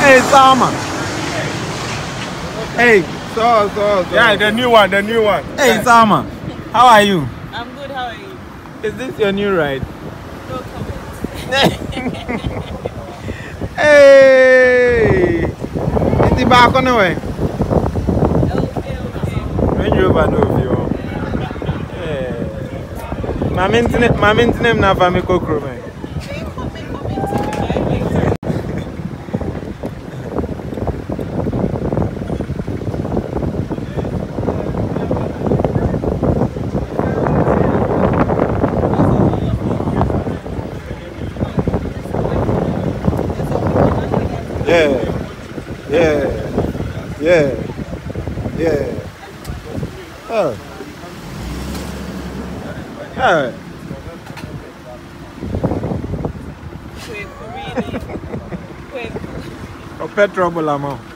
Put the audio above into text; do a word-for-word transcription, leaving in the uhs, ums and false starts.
Hey, Salma. Hey, so, so, so. Yeah, the new one, the new one. Hey, Salma. How are you? I'm good, how are you? Is this your new ride? No comment. Hey! Is the back on the way? Okay, okay. Range Rover no view. Yeah. My maintenance, my maintenance na for me kokro man. Yeah, yeah, yeah, yeah. Oh, oh. Quick, really. Quick. Oh, petrol, amount.